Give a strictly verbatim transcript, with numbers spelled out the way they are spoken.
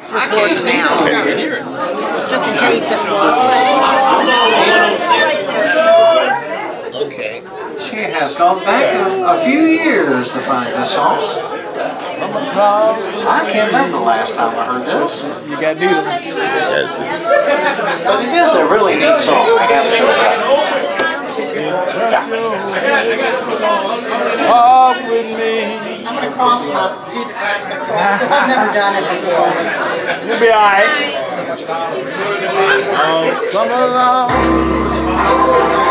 Recording now, just in case it works. Okay. She has gone back a, a few years to find this song. I can't remember the last time I heard this. You got noodles. But it is a really neat song, I gotta show you. Walk with me. I'm gonna cross my do the, the cross because I've never done it before. You'll be alright. Oh, summer long.